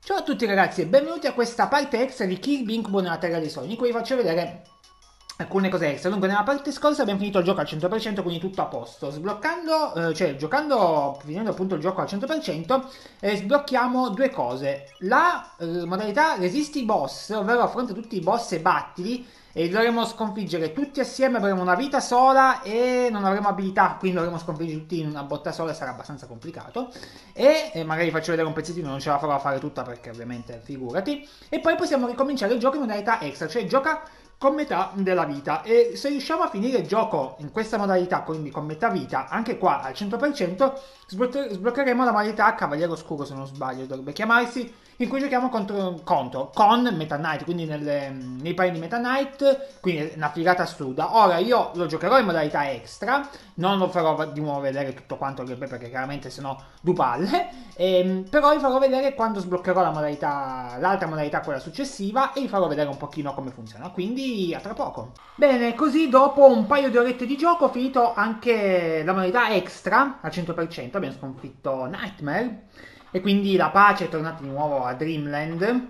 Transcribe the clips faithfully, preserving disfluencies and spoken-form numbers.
Ciao a tutti ragazzi e benvenuti a questa parte extra di Kirby Incubo nella Terra dei Sogni, in cui vi faccio vedere alcune cose extra. Dunque, nella parte scorsa abbiamo finito il gioco al cento per cento, quindi tutto a posto. Sbloccando, eh, cioè giocando, finendo appunto il gioco al cento per cento, eh, sblocchiamo due cose. La eh, modalità resisti i boss, ovvero affronta tutti i boss e battili, e dovremo sconfiggere tutti assieme, avremo una vita sola e non avremo abilità, quindi dovremo sconfiggere tutti in una botta sola e sarà abbastanza complicato. E, e magari vi faccio vedere un pezzettino, non ce la farò a fare tutta perché ovviamente figurati. E poi possiamo ricominciare il gioco in modalità extra, cioè gioca con metà della vita, e se riusciamo a finire il gioco in questa modalità, quindi con metà vita, anche qua al cento per cento, sbloccheremo la modalità Cavaliere Oscuro, se non sbaglio dovrebbe chiamarsi, in cui giochiamo contro, contro con Meta Knight, quindi nelle, nei panni di Meta Knight, quindi una figata assurda. Ora io lo giocherò in modalità extra, non lo farò di nuovo vedere tutto quanto il gameplay perché chiaramente sennò due palle, ehm, però vi farò vedere quando sbloccherò la modalità, l'altra modalità, quella successiva, e vi farò vedere un pochino come funziona, quindi a tra poco. Bene, così dopo un paio di orette di gioco ho finito anche la modalità extra al cento per cento, abbiamo sconfitto Nightmare e quindi la pace è tornata di nuovo a Dreamland,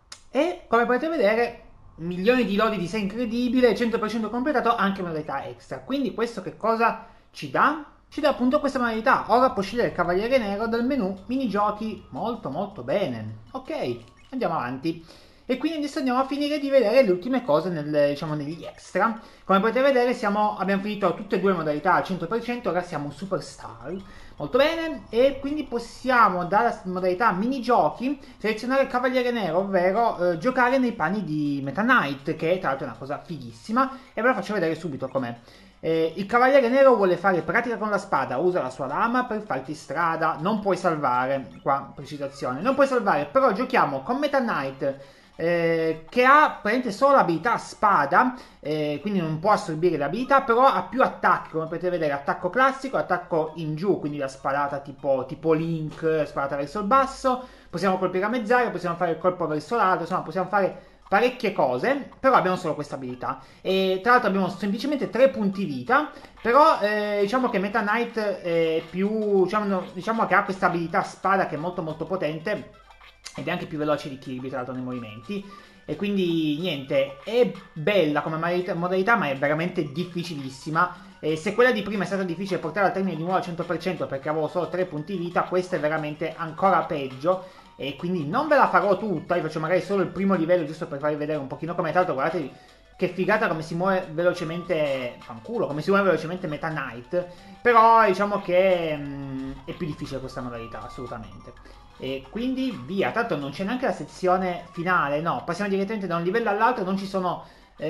e come potete vedere milioni di lodi di sé incredibile, cento per cento completato anche modalità extra. Quindi questo che cosa ci dà? Ci dà appunto questa modalità. Ora può scegliere il Cavaliere Nero dal menu minigiochi, molto molto bene. Ok, andiamo avanti. E quindi adesso andiamo a finire di vedere le ultime cose nel, diciamo, negli extra. Come potete vedere siamo, abbiamo finito tutte e due le modalità al cento per cento, ora siamo Superstar. Molto bene, e quindi possiamo dalla modalità minigiochi selezionare il Cavaliere Nero, ovvero eh, giocare nei panni di Meta Knight, che tra l'altro è una cosa fighissima, e ve la faccio vedere subito com'è. Eh, il Cavaliere Nero vuole fare pratica con la spada, usa la sua lama per farti strada, non puoi salvare, qua precisazione, non puoi salvare, però giochiamo con Meta Knight, eh, che ha praticamente solo l'abilità spada, eh, quindi non può assorbire l'abilità, però ha più attacchi, come potete vedere, attacco classico, attacco in giù, quindi la sparata tipo, tipo Link, sparata verso il basso, possiamo colpire a mezz'aria, possiamo fare il colpo verso l'alto, insomma possiamo fare parecchie cose, però abbiamo solo questa abilità. E tra l'altro abbiamo semplicemente tre punti vita, però eh, diciamo che Meta Knight è più, diciamo, diciamo che ha questa abilità spada che è molto molto potente, ed è anche più veloce di Kirby tra l'altro nei movimenti, e quindi niente, è bella come modalità ma è veramente difficilissima. E se quella di prima è stata difficile portare al termine di nuovo al cento per cento perché avevo solo tre punti vita, questa è veramente ancora peggio, e quindi non ve la farò tutta, vi faccio magari solo il primo livello giusto per farvi vedere un pochino come. Tra l'altro guardate che figata come si muove velocemente, fanculo, come si muove velocemente Meta Knight, però diciamo che mh, è più difficile questa modalità assolutamente. E quindi via, tanto non c'è neanche la sezione finale, no, passiamo direttamente da un livello all'altro, non ci sono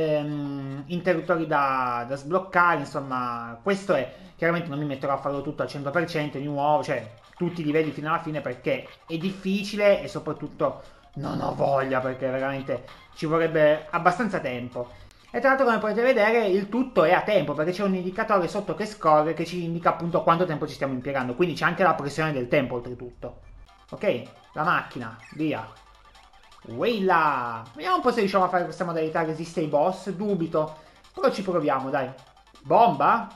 ehm, interruttori da, da sbloccare, insomma questo è, chiaramente non mi metterò a farlo tutto al cento per cento di nuovo, cioè tutti i livelli fino alla fine perché è difficile e soprattutto non ho voglia perché veramente ci vorrebbe abbastanza tempo. E tra l'altro come potete vedere il tutto è a tempo perché c'è un indicatore sotto che scorre che ci indica appunto quanto tempo ci stiamo impiegando, quindi c'è anche la pressione del tempo oltretutto. Ok, la macchina, via. Weila! Vediamo un po' se riusciamo a fare questa modalità resiste ai boss, dubito, però ci proviamo, dai. Bomba?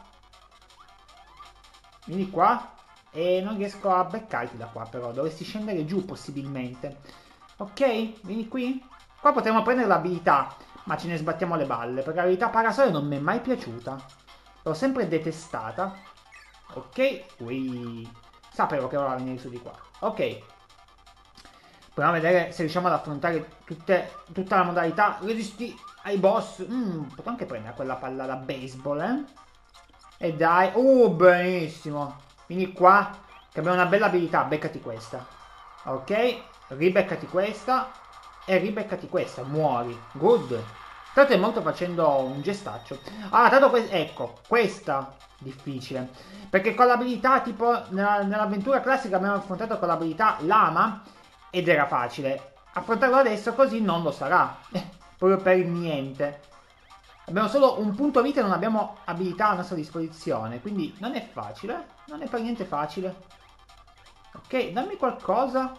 Vieni qua. E non riesco a beccarti da qua però, dovresti scendere giù possibilmente. Ok, vieni qui. Qua potremmo prendere l'abilità, ma ce ne sbattiamo le balle, perché l'abilità parasole non mi è mai piaciuta. L'ho sempre detestata. Ok, ui. Sapevo che voleva venire su di qua. Ok. Proviamo a vedere se riusciamo ad affrontare tutte, tutta la modalità. Resisti ai boss. Mm, potrò anche prendere quella palla da baseball, eh. E dai. Uh, benissimo. Vieni qua, che abbiamo una bella abilità. Beccati questa. Ok, ribeccati questa. E ribeccati questa. Muori. Good. Tra l'altro è molto facendo un gestaccio. Ah, tanto que ecco, questa difficile. Perché con l'abilità, tipo, nell'avventura classica abbiamo affrontato con l'abilità lama ed era facile. Affrontarlo adesso così non lo sarà. Proprio per il niente. Abbiamo solo un punto vita e non abbiamo abilità a nostra disposizione. Quindi non è facile. Non è per niente facile. Ok, dammi qualcosa.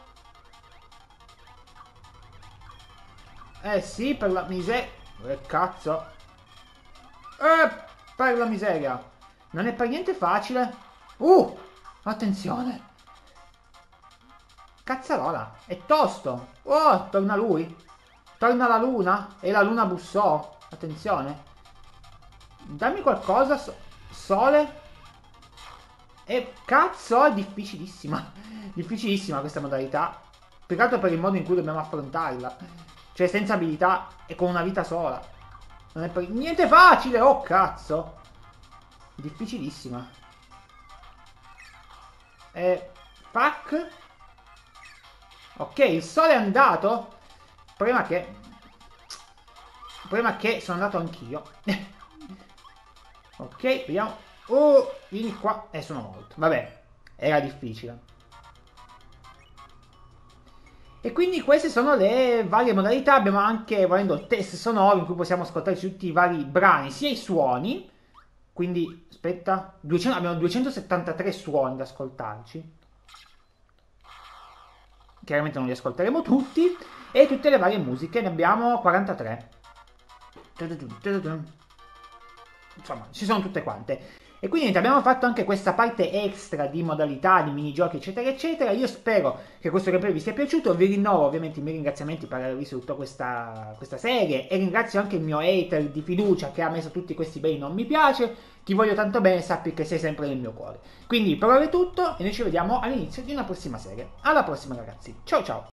Eh sì, per la miseria. Che cazzo. Eh, per la miseria. Non è per niente facile. Uh, attenzione. Cazzarola, è tosto. Oh, torna lui. Torna la luna. E la luna bussò. Attenzione. Dammi qualcosa. So sole. E cazzo, è difficilissima. Difficilissima questa modalità. Peccato per il modo in cui dobbiamo affrontarla. Cioè senza abilità e con una vita sola. Non è per niente facile. Oh cazzo. Difficilissima. E fuck. Ok, il sole è andato. Il problema è che Il problema è che sono andato anch'io. Ok, vediamo. Oh, vieni qua. Eh, sono morto. Vabbè, era difficile. E quindi queste sono le varie modalità. Abbiamo anche, volendo, il test sonoro in cui possiamo ascoltare tutti i vari brani, sia i suoni. Quindi, aspetta, duecento, abbiamo duecentosettantatré suoni da ascoltarci. Chiaramente non li ascolteremo tutti. E tutte le varie musiche, ne abbiamo quarantatré. Insomma, ci sono tutte quante. E quindi abbiamo fatto anche questa parte extra di modalità, di minigiochi eccetera eccetera. Io spero che questo gameplay vi sia piaciuto. Vi rinnovo ovviamente i miei ringraziamenti per aver visto tutta questa, questa serie. E ringrazio anche il mio hater di fiducia che ha messo tutti questi bei non mi piace. Ti voglio tanto bene, sappi che sei sempre nel mio cuore. Quindi per ora è tutto e noi ci vediamo all'inizio di una prossima serie. Alla prossima ragazzi, ciao ciao!